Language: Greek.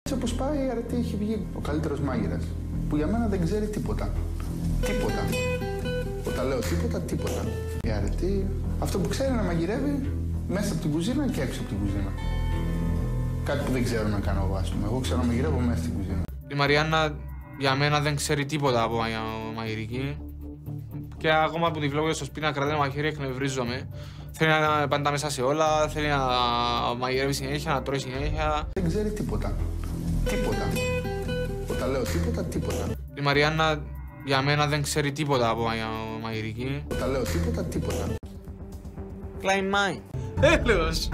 Όπως πάει, η αρετή έχει βγει ο καλύτερος μάγειρας, που για μένα δεν ξέρει τίποτα. Τίποτα. Όταν λέω τίποτα, τίποτα. Η αρετή, αυτό που ξέρει να μαγειρεύει μέσα από την κουζίνα και έξω από την κουζίνα. Κάτι που δεν ξέρω να κάνω εγώ, ας πούμε. Εγώ ξέρω να μαγειρεύω μέσα στην κουζίνα. Η Μαριάννα για μένα δεν ξέρει τίποτα από μαγειρική. Και ακόμα που τη βλέπω στο σπίτι να κρατάει ένα μαχαίρι, εκνευρίζομαι. Θέλει να είναι πάντα μέσα σε όλα, θέλει να μαγειρεύει συνέχεια, να τρώει συνέχεια. Δεν ξέρει τίποτα. Τίποτα. Όταν λέω τίποτα, τίποτα. Η Μαριάννα για μένα δεν ξέρει τίποτα από μαγειρική. Όταν λέω τίποτα, τίποτα. Klein Mind. Τέλος.